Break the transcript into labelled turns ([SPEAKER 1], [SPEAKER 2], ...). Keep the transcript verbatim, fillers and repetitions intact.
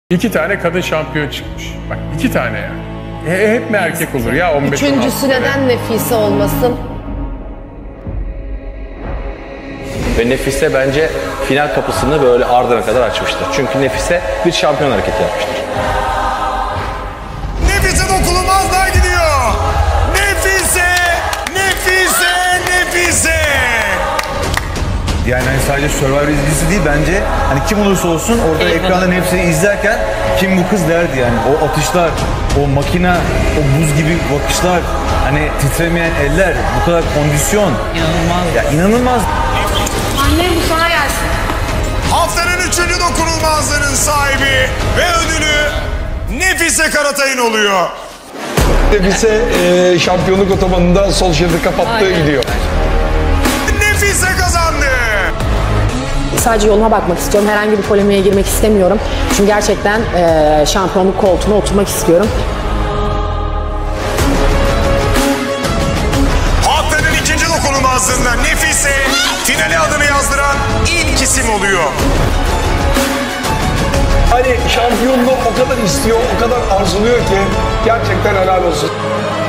[SPEAKER 1] İki tane kadın şampiyon çıkmış. Bak iki tane yani. He, hep mi erkek olur ya on beş on altı
[SPEAKER 2] Üçüncüsü neden Nefise olmasın?
[SPEAKER 3] Ve Nefise bence final kapısını böyle ardına kadar açmıştır. Çünkü Nefise bir şampiyon hareketi yapmıştır.
[SPEAKER 4] Nefise dokunulmazlar gidiyor. Nefise, Nefise, Nefise.
[SPEAKER 5] Yani hani sadece Survivor izleyicisi değil bence hani kim olursa olsun orada
[SPEAKER 2] Evet.
[SPEAKER 5] ekranda Nefse'yi izlerken kim bu kız derdi yani. O atışlar, o makina, o buz gibi bakışlar, hani titremeyen eller, bu kadar kondisyon.
[SPEAKER 2] İnanılmaz.
[SPEAKER 5] Ya inanılmaz.
[SPEAKER 2] Annem bu sana gelsin.
[SPEAKER 4] Haftanın üçüncü dokunulmazlığının sahibi ve ödülü Nefise Karatay'ın oluyor.
[SPEAKER 6] Nefise e, şampiyonluk otobanında sol şeridi kapattığı
[SPEAKER 2] Aynen.
[SPEAKER 6] gidiyor.
[SPEAKER 4] Nefise kazandı.
[SPEAKER 7] Sadece yoluma bakmak istiyorum. Herhangi bir polemiğe girmek istemiyorum. Çünkü gerçekten eee, şampiyonluk koltuğuna oturmak istiyorum.
[SPEAKER 4] Haftanın ikinci dokunulmazlığında Nefise finale adını yazdıran ilk isim oluyor.
[SPEAKER 6] Hani şampiyonluğu o kadar istiyor, o kadar arzuluyor ki gerçekten helal olsun.